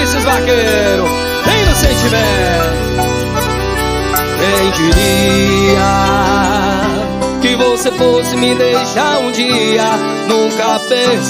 Vinícius Vaqueiro, bem no sentimento. Quem diria que você fosse me deixar um dia? Nunca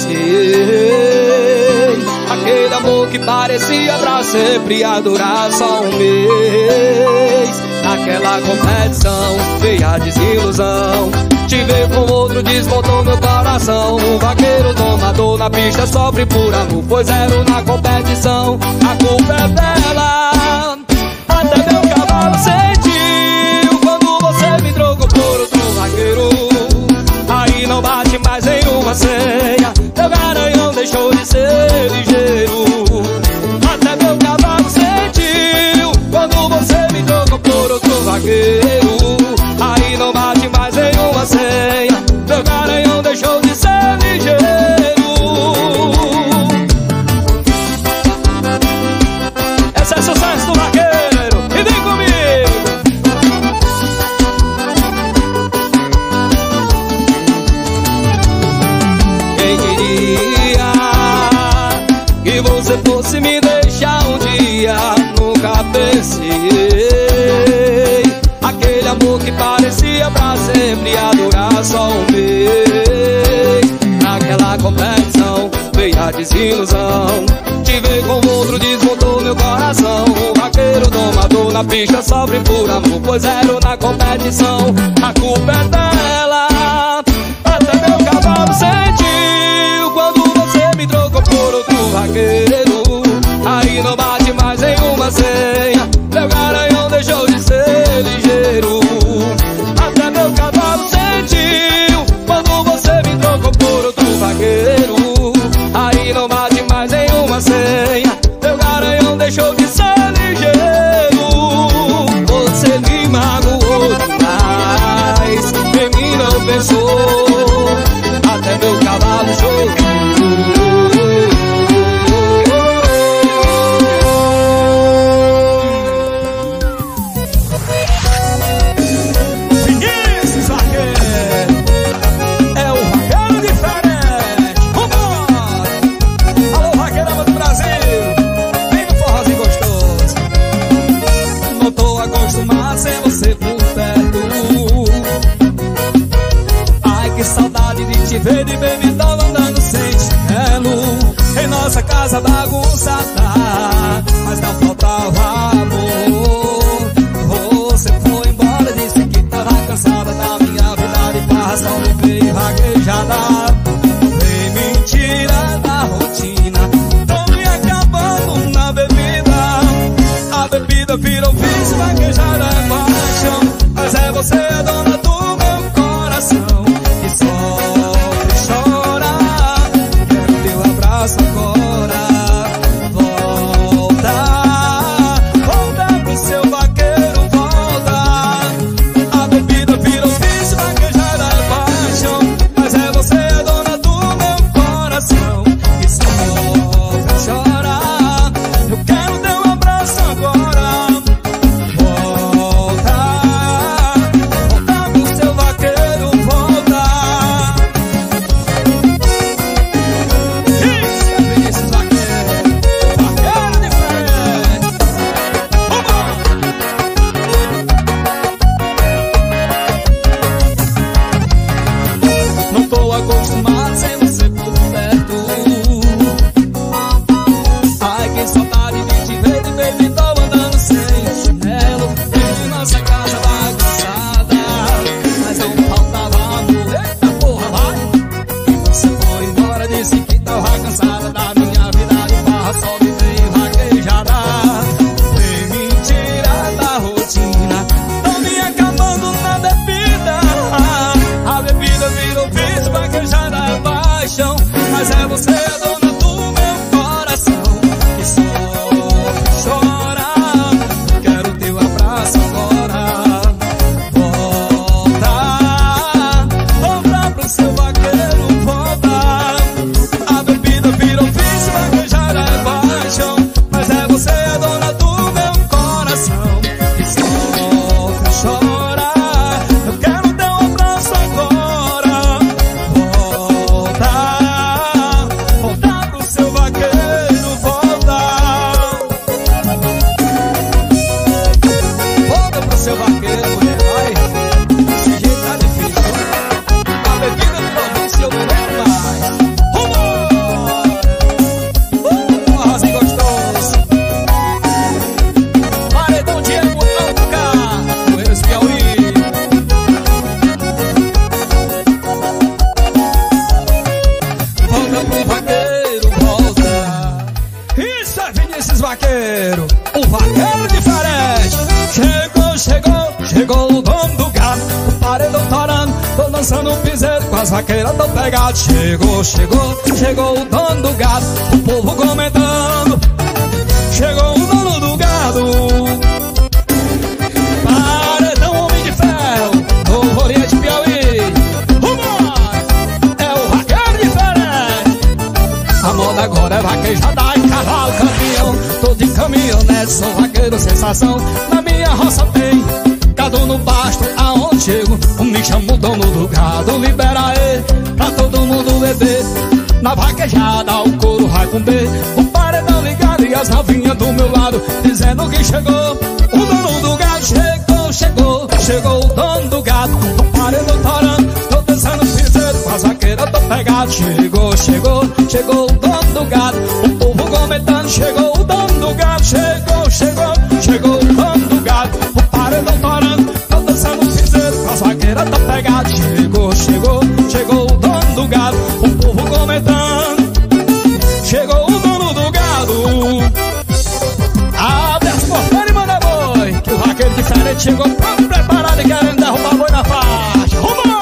pensei. Aquele amor que parecia pra sempre ia durar só um mês. Naquela competição veio a desilusão. Te ver com outro desmontou meu coração. O vaqueiro domador na pista sofre por amor, pois zero na competição. A culpa é dela. Até meu cavalo sentiu quando você me trocou por outro vaqueiro. Aí não bate mais em uma ceia. Meu garanhão deixou de ser ligeiro. Até meu cavalo sentiu quando você me trocou por outro vaqueiro. Aí não bate mais em uma ceia. Meu garanhão deixou de ser ligeiro. Esse é sucesso do vaqueiro, e vem comigo. Quem diria que você fosse me deixar um dia? Nunca pensei. Aquele amor que parecia pra sempre ia durar só um mês. Naquela competição veio a desilusão. Te ver com outro desmontou meu coração. O vaqueiro domador na pista sofre por amor, pois zero na competição. A culpa é dela. Até meu cavalo sentiu quando você me trocou por outro vaqueiro. Aí não bate mais em uma ceia. Meu garanhão deixou de ser ligeiro. Até meu cavalo sentiu quando você me trocou por outro vaqueiro. Aí não bate mais em uma ceia. Meu garanhão deixou de ser ligeiro. Você me magoou demais, em mim não pensou. Até meu cavalo chorou. Sem você por perto. Ai, que saudade de te ver de bebidão andando sem chinelo. Em nossa casa bagunçada, mas não faltava amor. Você foi embora, disse que tava cansada da minha vida de farra, só me veio vaquejada. Vem mentira da rotina, tô me acabando na bebida. A bebida virou vício, vaquejada é paixão. Mas é você a dona do meu coração, que sofre e chora. Quero teu abraço agora. Volta, volta pro seu vaqueiro, volta. A bebida virou vício, vaquejada é paixão. Mas é você a dona do meu coração, que sofre e chora. Eu quero teu abraço agora. Acostumado sem você por perto. Ai, que saudade de te ver de baby, tô andando sem chinelo. Em nossa casa bagunçada, mas não faltava amor. Eita porra, vai! E você foi embora, disse que tava cansada da minha vida de farra, só me veio vaquejada. Vem mentira da rotina, tô me acabando na bebida. A bebida virou vício, vaquejada é paixão. as vaqueiras tão pegadas. Chegou, chegou, chegou o dono do gado, o povo comentando. Chegou o dono do gado, paredão homem de ferro, Novo Oriente Piauí. É o vaqueiro diferente. A moda agora é vaquejada e cavalo campeão. Tô de caminhonete, sou vaqueiro sensação. Na minha roça tem gado no pasto, aonde chego me chama o dono do gado. Libera ele pra todo mundo beber. Na vaquejada o couro vai comer. O paredão ligado e as novinhas do meu lado dizendo que chegou o dono do gado. Chegou, chegou, chegou o dono do gado. O paredão torando, tô dançando piseiro, com as vaqueiras tô pegado. Chegou, chegou, chegou o dono do gado, o povo comentando. Chegou o dono do gado, chegou, chegou, chegou o dono do gado. O paredão torando, tô dançando piseiro, com as vaqueiras tô pegado. Chegou, chegou, chegou o dono do gado, o povo comentando. Chegou o dono do gado. Abre as porteiras e manda boi, que o vaqueiro diferente chegou pronto, preparado e querendo derrubar boi na faixa. Rumo!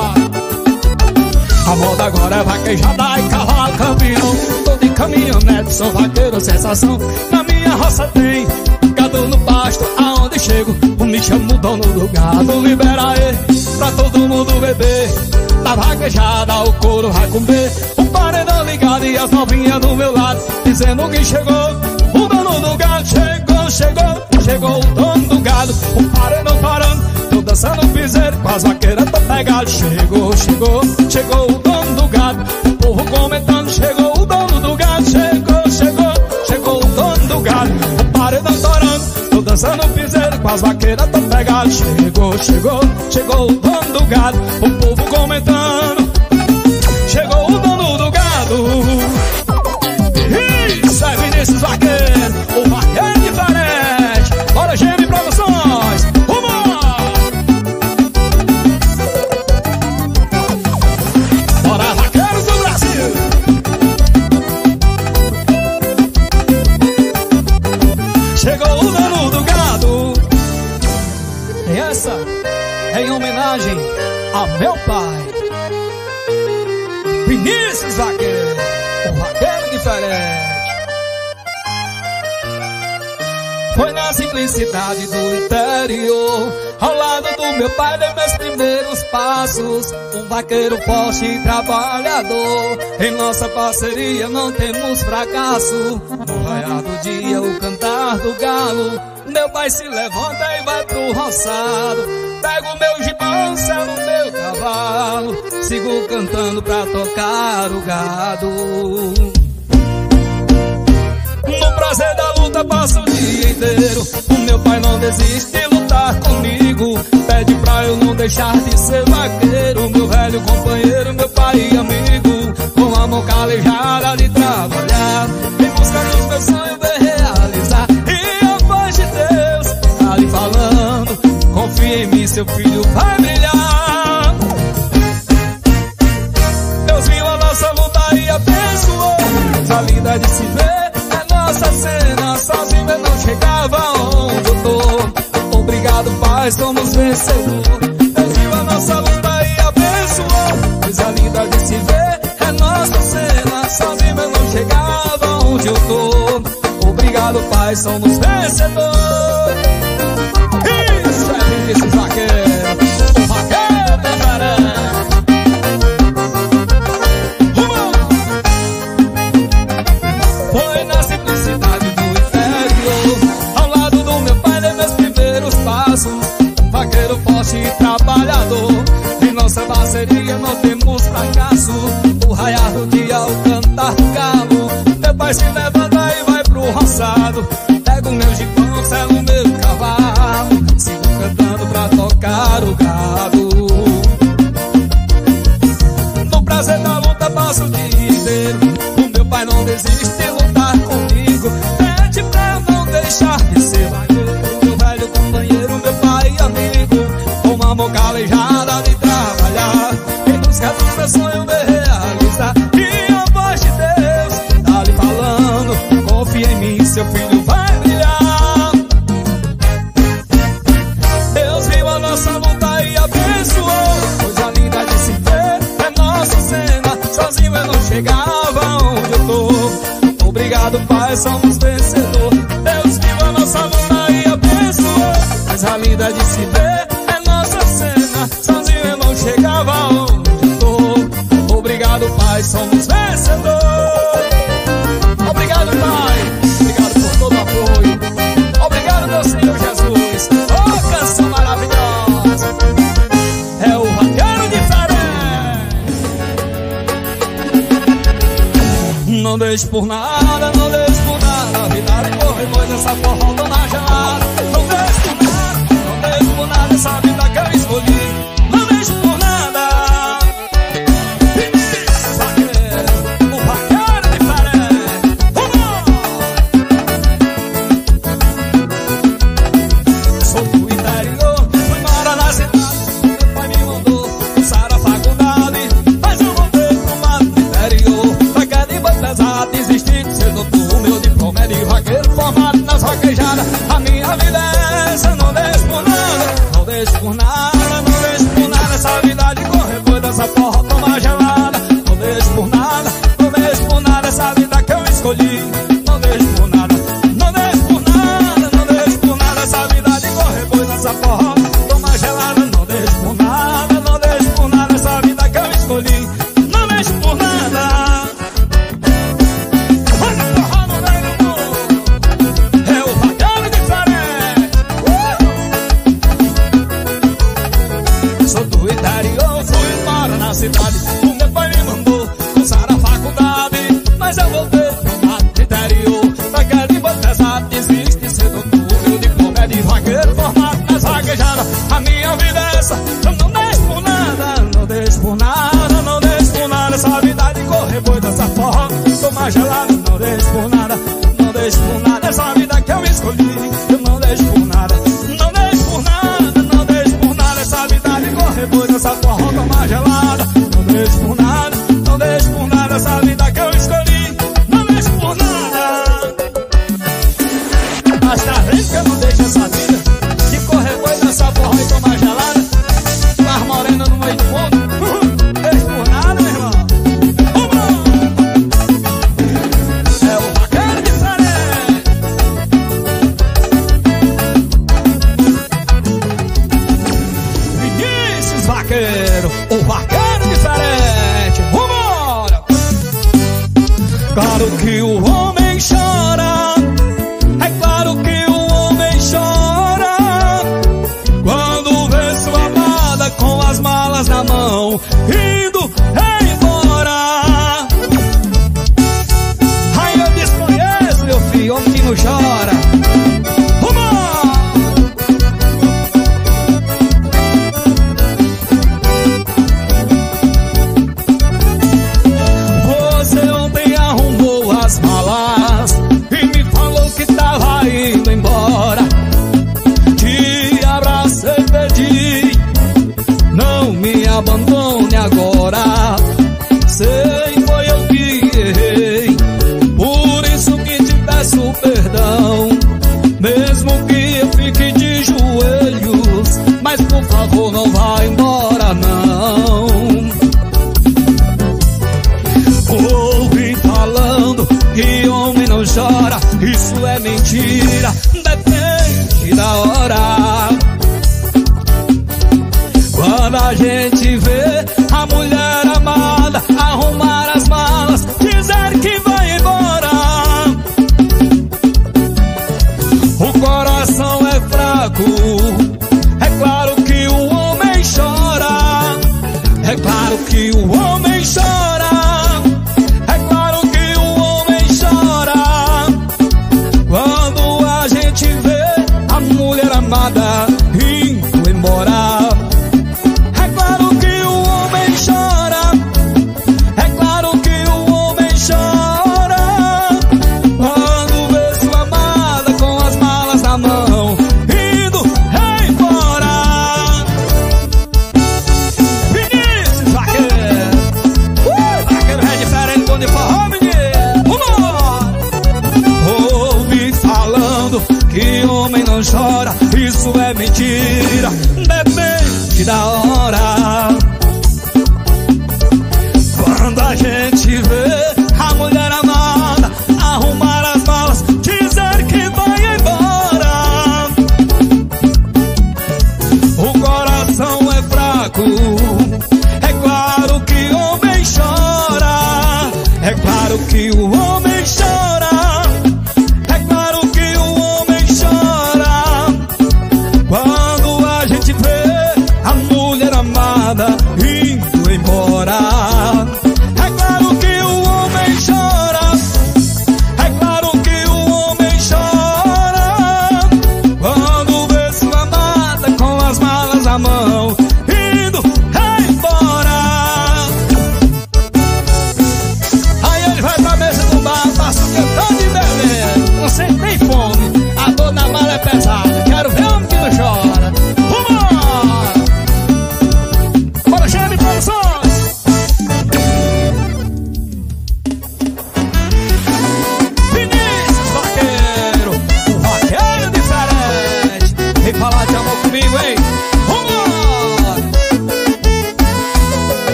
A moda agora é vaquejada e cavalo campeão. Tô de caminhonete, sou vaqueiro sensação. Na minha roça tem gado no pasto, aonde chego me chama o dono do gado. Libera ele pra todo mundo beber. Na vaquejada o couro vai comer. O paredão ligado e as novinhas do meu lado dizendo que chegou o dono do gado. Chegou, chegou, chegou o dono do gado. O paredão parando, tô dançando piseiro, com as vaqueiras tô pegado. Chegou, chegou, chegou o dono do gado, o povo comentando. Chegou o dono do gado, chegou, chegou, chegou o dono do gado. O paredão torando, tô dançando piseiro, com as vaqueiras tô pegado. Chegou, chegou, chegou o dono do gado, o povo comentando. Chegou o dono do gado. Isso é Vinícius Vaqueiro, o vaqueiro diferente. Bora, GM Produções, rumo! Bora, vaqueiros do Brasil. Chegou o dono do gado. E essa é em homenagem a meu pai, Vinícius Vaqueiro, o vaqueiro diferente. Foi na simplicidade do interior, ao lado do meu pai, dei meus primeiros passos. Um vaqueiro forte e trabalhador, em nossa parceria não temos fracasso. No raiar do dia, o cantar do galo, meu pai se levanta e vai pro roçado. Pego o meu gibão, selo o meu cavalo, sigo cantando pra tocar o gado. No prazer da luta passo o dia inteiro. O meu pai não desiste de lutar comigo, pede pra eu não deixar de ser vaqueiro. Meu velho companheiro, meu pai e amigo, com a mão calejada de trabalhar, em busca dos meus sonhos de realizar. E a voz de Deus tá lhe falando, confia em mim, seu filho vai brilhar. Deus viu a nossa luta e abençoou, a linda de se ver nossa cena. Sozinho eu não chegava onde eu tô. Obrigado, Pai, somos vencedores. Deus viu a nossa luta e abençoou, coisa linda de se ver é nossa cena. Sozinho eu não chegava onde eu tô. Obrigado, Pai, somos vencedores. Isso é Vinícius Vaqueiro, o vaqueiro da Jaré. Foi na simplicidade do interior, ao lado do meu pai dei meus primeiros passos. Um vaqueiro forte e trabalhador, em nossa parceria não temos fracasso. O raiar do dia, o cantar do galo, meu pai se levanta e vai pro roçado. Pego o meu gibão, selo o meu cavalo, sigo cantando pra tocar o gado. No prazer da luta passo o dia inteiro, o meu pai não desiste de lutar comigo, pede pra eu não deixar de ser vaqueiro. Meu velho companheiro, meu pai e amigo, com uma mão calejada de trabalhar, em busca dos meus sonhos de realizar. E a voz de Deus tá lhe falando, confia em mim, seu filho vai brilhar. Deus viu a nossa luta e abençoou, coisa linda de se ver é Obrigado, Pai, somos vencedor. Deus viu a nossa luta e abençoou. Mas a linda de se ver é nossa cena. Sozinho eu não chegava onde tô. Obrigado, Pai, somos vencedor. Obrigado, Pai, obrigado por todo o apoio. Obrigado, meu Senhor Jesus. Oh, canção maravilhosa. É o vaqueiro diferente. Não deixe por nada, não deixe por nada. A vida corre, pois essa forró toma gelada. Não deixe por nada, não deixe por nada. Essa vida que eu escolhi. Não deixe por nada. O vaqueiro diferente. Sou do interior, fui morar na cidade. Meu pai me mandou cursar a faculdade, mas eu voltei pro mato do interior. Pesado, desisti de ser doutor. Meu diploma é de vaqueiro formado nas vaquejadas. A minha vida é essa, não deixe por nada. Não deixe por nada, não deixe por nada. Essa vida de correr, pois dessa porra toma gelada. Não deixe por nada, não deixe por nada. Essa vida que eu escolhi. Não deixe por nada, não deixe por nada, não deixe por nada. Essa vida de correr, pois dessa porra toma gelada. Não deixe por nada, não deixe por nada. Essa vida que eu escolhi. Não deixe por nada. Cidade. O meu pai me mandou cursar a faculdade, mas eu voltei pro mato do interior. Vaqueiro de boi pesado, desiste de ser doutor. Meu diploma é de vaqueiro formado nas vaquejadas. A minha vida é essa, eu não deixo por nada. Não deixo por nada, não deixo por nada. Essa vida de correr, pois dessa forma toma gelada. Não deixo por nada, não deixo por nada. Essa vida que eu escolhi, eu não deixo por nada. Não deixo por nada, não deixo por nada. Essa vida de correr, pois dessa forma toma gelada. Não deixe por nada, não deixe por nada. Essa vida que eu escolhi, não deixe por nada. Mas tá vendo que eu não deixo essa vida de correr, boi dessa porra e tomar gelada. Mas morena no meio do mundo, não deixe por nada, meu irmão. É o vaqueiro diferente. Vinícius Vaqueiro, o vaqueiro diferente. Vambora! Claro que o homem chora. É claro que o homem chora quando vê sua amada com as malas na mão indo embora. Ai, eu desconheço, meu filho, homem que não chora. As malas e me falou que tava indo embora. Te abracei e pedi, não me abandone agora. Sei, foi eu que errei, por isso que te peço perdão. Mesmo que eu fique de joelhos, mas por favor não vá embora não. Ouvi falando que homem não chora, isso é mentira, depende da hora. Quando a gente vê a mulher amada arrumar as malas, dizer que vai embora, o coração é fraco. É claro que o homem chora, é claro que o homem chora. Amada indo embora. É claro que o homem chora, é claro que o homem chora quando vê sua amada com as malas na mão indo embora. Vinícius Vaqueiro, vaqueiro é diferente, bom de forró, menino. Ouvi falando que homem não chora, isso é mentira, depende da hora. Quando a gente vê a mulher amada arrumar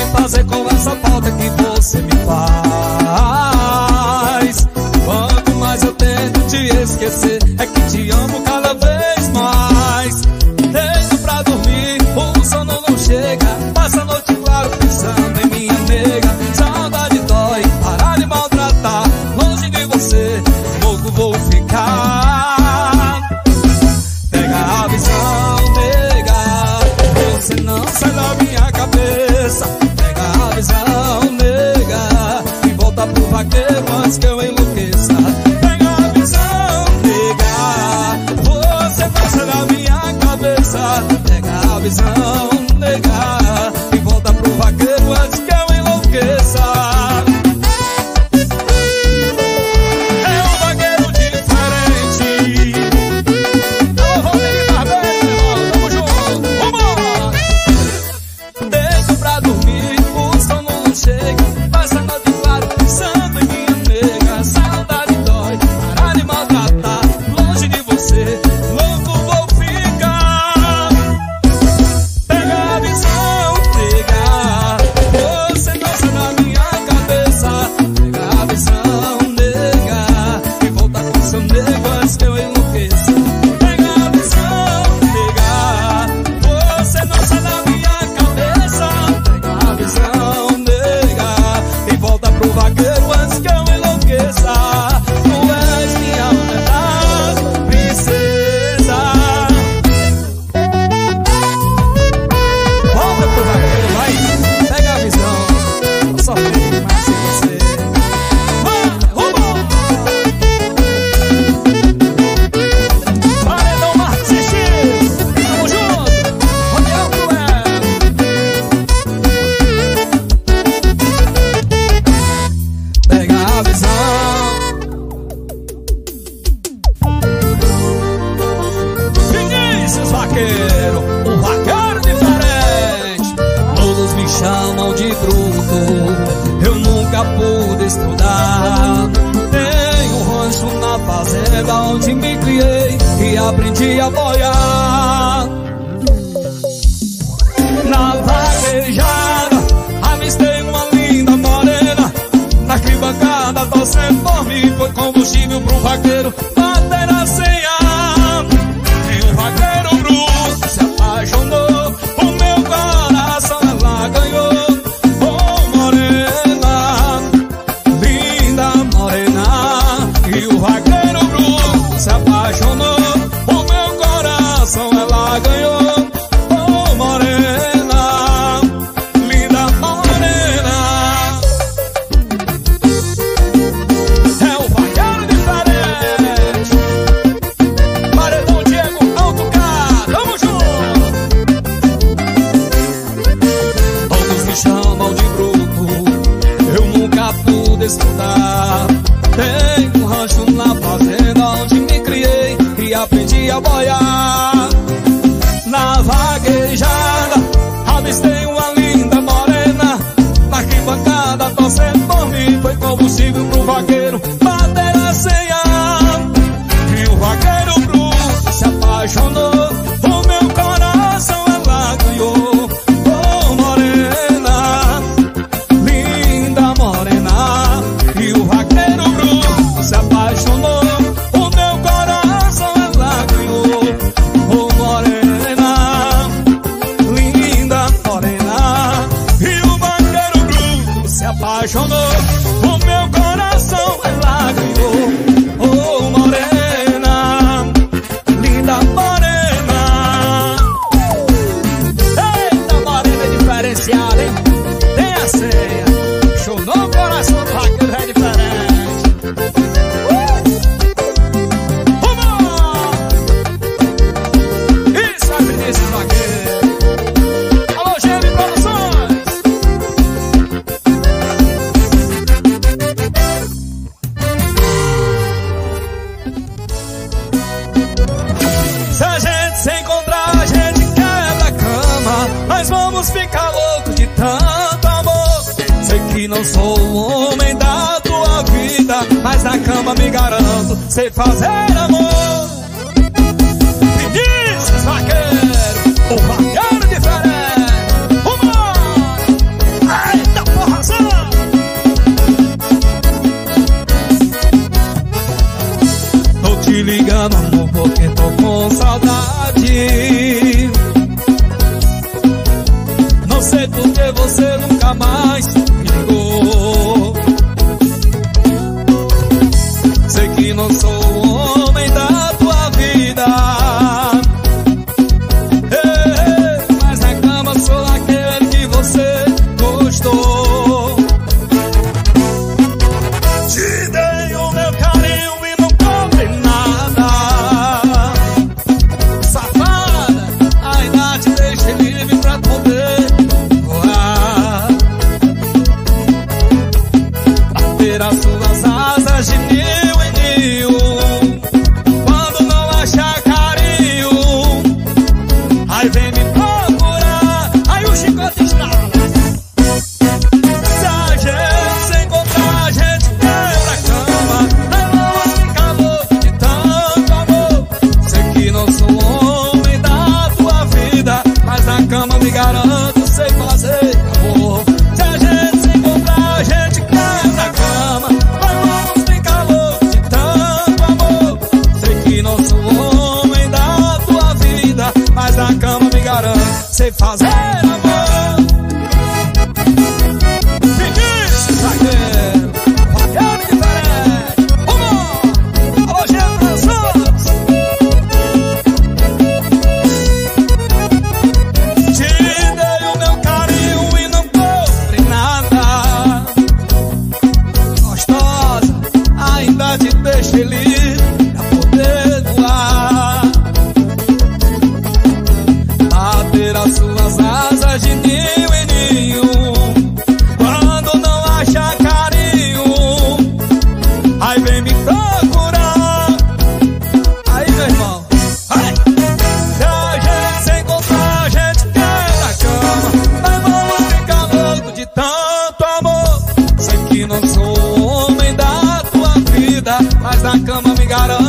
fazer com essa falta que você me faz. Quanto mais eu tento te esquecer, é que te amo cada vez mais. Deito pra dormir, o sono não chega, passa a noite claro pensando em minha nega. Saudade dói, parar de maltratar, longe de você, louco vou ficar. Pega a visão, nega, você não sai da minha cabeça. Pega a visão, nega, e volta pro vaqueiro antes que eu enlouqueça. Pega a visão, nega, você não sai da minha cabeça. Pega a visão, nega, e volta pro vaqueiro antes que eu enlouqueça. Aprendi a boiar na vaquejada, avistei uma linda morena na arquibancada, torcendo por mim, foi combustível pro vaqueiro bater a senha. E o vaqueiro bruto se apaixonou, o meu coração ela ganhou. Oh morena, linda morena, e o vaqueiro bruto se apaixonou, ela ganhou. Oh morena, linda morena, é o vaqueiro diferente. Paredão Diego Autocar, tamo junto. Todos me chamam de bruto, eu nunca pude estudar. Tenho um rancho na fazenda onde me criei e aprendi a boiar. Na vaquejada, avistei uma linda morena na arquibancada, torcendo por mim, foi combustível pro vaqueiro bater a senha. E o vaqueiro bruto se apaixonou, o meu coração ela ganhou. Oh morena, linda morena, e o vaqueiro bruto se apaixonou, o meu coração ela ganhou. Oh morena, apaixonou, o meu coração ela ganhou. Oh morena, linda morena, eita morena diferenciada, hein? Tem a senha, show no coração do vaqueiro é diferente. Isso é Vinícius Vaqueiro. Alô, GM Produções. Vamos ficar louco de tanto amor. Sei que não sou o homem da tua vida, mas na cama me garanto, sei fazer amor. Vinícius Vaqueiro, o vaqueiro diferente. Vamos! chama, amor, porque tô com saudade. Não sei por que você nunca mais me ligou. Sei que não sou o homem da tua vida, mas na cama sou aquele que você gostou. Te dei o meu carinho e não cobrei nada. Safada, ainda te deixei livre pra poder voar, bater as suas asas de mil em mil. Quando não achar carinho, aí vem me procurar, aí o chicote estrala. Se a gente se encontrar, a gente quebra a cama. Aí vamos ficar loucos de tanto amor. Sei que não sou homem da tua vida, mas na cama me garanto, sei fazer amor. Se a gente se encontrar, a gente quebra a cama. Aí vamos ficar loucos de tanto amor. Sei que não sou homem da tua vida, mas na cama me garanto, sei fazer amor. Vinícius Zagueiro, roqueiro diferente. Vamos! Alô, gente, Santos. Te dei o meu carinho e não cobrei nada. Gostosa, ainda te deixei livre pra poder voar, bater as suas asas de ninho em ninho. Quando não achar carinho, aí vem me procurar. Aí, meu irmão, ai! Se a gente se encontrar, a gente quebra a cama. Aí vamos ficar loucos de tanto amor. Sei que não sou homem da tua vida, mas na cama me garanto,